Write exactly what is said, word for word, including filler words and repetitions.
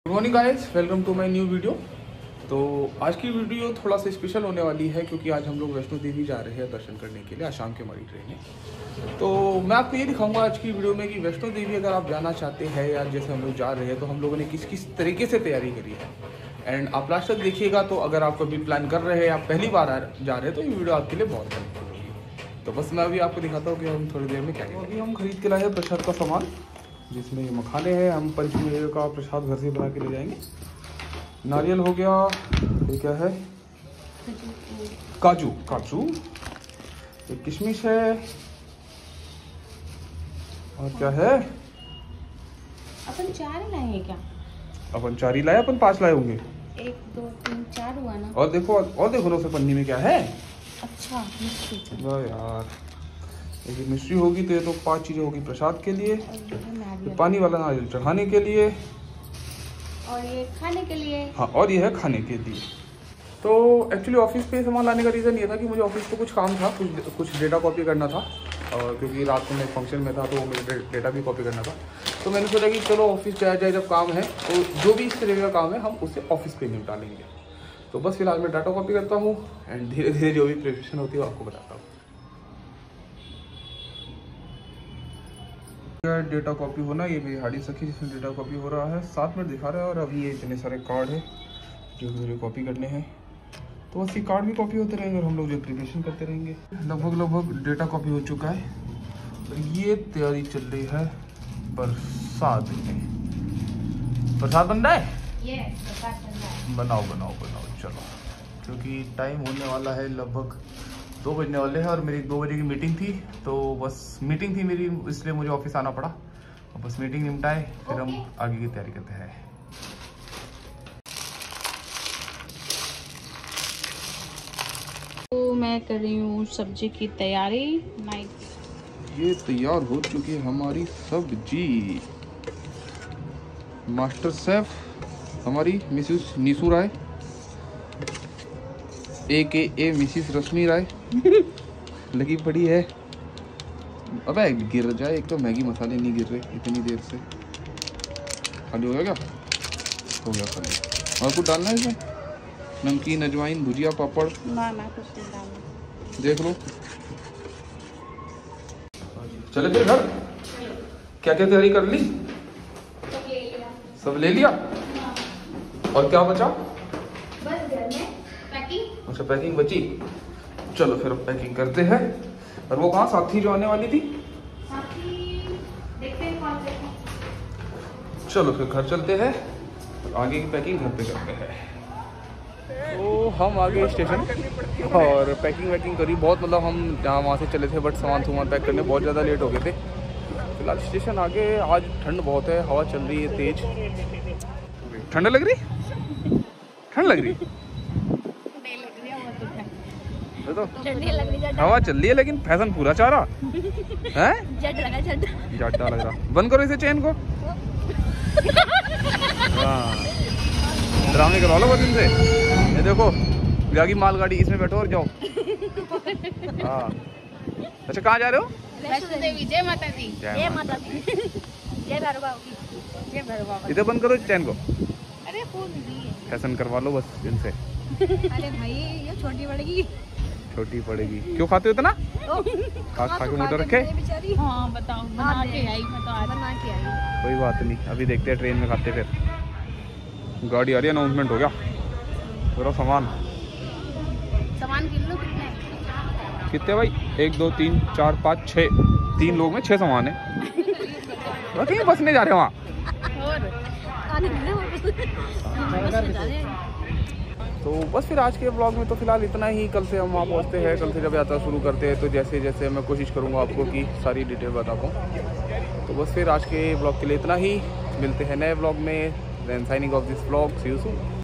Good morning guys, welcome to my new video. तो आज की वीडियो थोड़ा सा स्पेशल होने वाली है क्योंकि आज हम लोग वैष्णो देवी जा रहे हैं दर्शन करने के लिए। आज शाम की हमारी ट्रेन है। तो मैं आपको ये दिखाऊंगा आज की वीडियो में कि वैष्णो देवी अगर आप जाना चाहते हैं या जैसे हम लोग जा रहे हैं तो हम लोगों ने किस किस तरीके से तैयारी करी है। एंड आप लास्ट तक देखिएगा। तो अगर आप कभी प्लान कर रहे हैं, आप पहली बार जा रहे हैं तो ये वीडियो आपके लिए बहुत हेल्पफुल होगी। तो बस मैं अभी आपको दिखाता हूँ कि हम थोड़ी देर में क्या करेंगे। अभी हम खरीद के लाए हैं प्रसाद का सामान, जिसमें ये मखाने हैं। हम पंचमेव का प्रसाद घर से बना के ले जाएंगे। नारियल हो गया, ये क्या है, काजू काजू एक किशमिश है, और क्या है, अपन चार लाए हैं क्या? अपन चार ही लाए, अपन पांच लाए होंगे। एक दो तीन चार हुआ ना। और देखो, और देखो ना उसे पन्नी में क्या है। अच्छा मिष्टी। वाह यार, ये मिष्टी होगी तो ये तो पांच चीजें होगी प्रसाद के लिए, तो पानी वाला नारियल चढ़ाने के लिए, और ये खाने के लिए। हाँ, और ये है खाने के लिए। तो एक्चुअली ऑफिस पे सामान लाने का रीज़न ये था कि मुझे ऑफिस पे कुछ काम था, कुछ कुछ डेटा कॉपी करना था। और क्योंकि रात को मैं फंक्शन में था तो मुझे डेटा भी कॉपी करना था। तो मैंने सोचा कि चलो ऑफिस जाया जाए, जब काम है तो जो भी इस तरह का काम है हम उसे ऑफिस पे निपटा लेंगे। तो बस फिलहाल मैं डाटा कॉपी करता हूँ एंड धीरे धीरे जो भी प्रिपरेशन होती है वो आपको बताता हूँ। डेटा कॉपी होना, ये मेरी हार्डी सखी जिसमें डेटा कॉपी हो रहा है, सात मिनट दिखा रहा है। और अभी ये इतने सारे कार्ड है जो मुझे कॉपी करने हैं। तो बस ये कार्ड भी कॉपी होते रहेंगे और हम लोग जो प्रिपरेशन करते रहेंगे। लगभग लगभग डेटा कॉपी हो चुका है और ये तैयारी चल रही है प्रसाद में। प्रसाद बन रहा है, yes, प्रसाद बन रहा है। बनाओ बनाओ बनाओ चलो, क्योंकि टाइम होने वाला है, लगभग दो बजने वाले हैं। और मेरी दो बजे की मीटिंग थी, तो बस मीटिंग थी मेरी, इसलिए मुझे ऑफिस आना पड़ा। और बस मीटिंग निपटाए फिर okay. हम आगे की तैयारी करते हैं। तो मैं कर रही हूँ सब्जी की तैयारी। नाइट ये तैयार हो चुकी है हमारी सब्जी। मास्टर शेफ हमारी Mrs Neesu Rai, A K A Mrs रश्मि राय लगी पड़ी है। अबे गिर जाए, एक तो मैगी मसाले नहीं गिर रहे इतनी देर से। खाली हो गया क्या? हो गया खाली। और कुछ डालना है इसमें? नमकीन, अजवाइन, भुजिया, पापड़? ना ना कुछ नहीं डालना। देख लो। चले फिर घर। क्या क्या तैयारी कर ली? सब ले लिया। सब ले लिया? और क्या बचा? बस घर में पैकिंग। अच्छा, पैकिंग बची। चलो फिर अब पैकिंग करते हैं। और वो कहाँ साथी जो आने वाली थी? साथी देखते हैं कौन से। चलो फिर घर चलते हैं, आगे की पैकिंग घर पे करते हैं। तो हम आ गए स्टेशन और पैकिंग वैकिंग करी बहुत, मतलब हम जहाँ वहाँ से चले थे, बट सामान सामान पैक करने बहुत ज़्यादा लेट हो गए थे। फिलहाल स्टेशन आ गए। आज ठंड बहुत है, हवा चल रही है तेज। ठंड लग रही? ठंड लग रही? तो हवा चल रही है लेकिन फैशन पूरा चाह रहा है। जट लगा, जट जट्टा लग रहा। बंद करो इसे चेन को। हाँ, ड्रामे करवा लो बस इनसे। ये देखो जागी मालगाड़ी, इसमें बैठो और जाओ। हाँ, अच्छा कहाँ जा रहे हो? वैष्णो देवी। जय माता दी। जय माता दी। जय भैरव बाबा की। जय भैरव बाबा। इधर बंद करो चैन को। अरे फोन दी फैशन करवा लो बस इनसे। अरे भाई ये छोटी पड़ेगी। छोटी पड़ेगी क्यों? खाते हो इतना? खा खा के मोटर रखे। हाँ बताओ, बना के आई मैं तो, आज बना के आई। कोई बात नहीं, अभी देखते हैं ट्रेन में खाते। फिर गाड़ी आ रही है, अनाउंसमेंट हो गया। पूरा सामान सामान गिन लो कितने कितने भाई? एक दो तीन चार पाँच छः, तीन लोग में छः सामान है। कहीं बसने जा रहे हैं वहाँ। तो बस फिर आज के ब्लॉग में तो फिलहाल इतना ही। कल से हम वहाँ पहुँचते हैं। कल से जब यात्रा शुरू करते हैं तो जैसे जैसे मैं कोशिश करूँगा आपको कि सारी डिटेल बता पाऊँ। तो बस फिर आज के ब्लॉग के लिए इतना ही। मिलते हैं नए ब्लॉग में। Then signing off this blog, see you soon.